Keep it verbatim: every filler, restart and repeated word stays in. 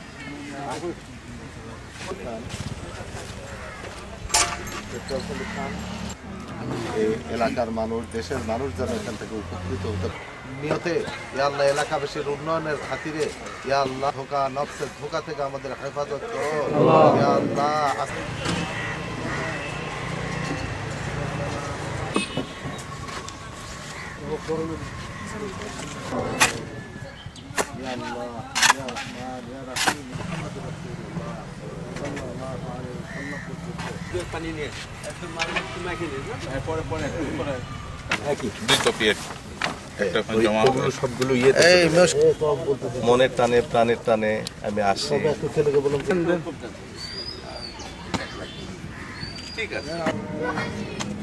এই এলাকার মানুষ, দেশের মানুষ যেন এখান থেকে উপকৃত হতে নিয়তে ইয়া আল্লাহ এলাকাবাসীর উন্নয়নের খাতিরে ইয়া আল্লাহ ধোকা নফসের ধোকা থেকে আমাদের হেফাজত করো ইয়া আল্লাহ। يا الله يا رحمن يا رحيم محمد رسول الله صلى الله عليه وسلم পানি নিয়ে একটু মারি একটু মাখি দিন না পরে পরে পরে একই দুই কপি একটা জমা সবগুলো ইয়ে এই মনের টানে প্রাণের টানে আমি আসি একটু ছেলেকে বলুন ঠিক আছে।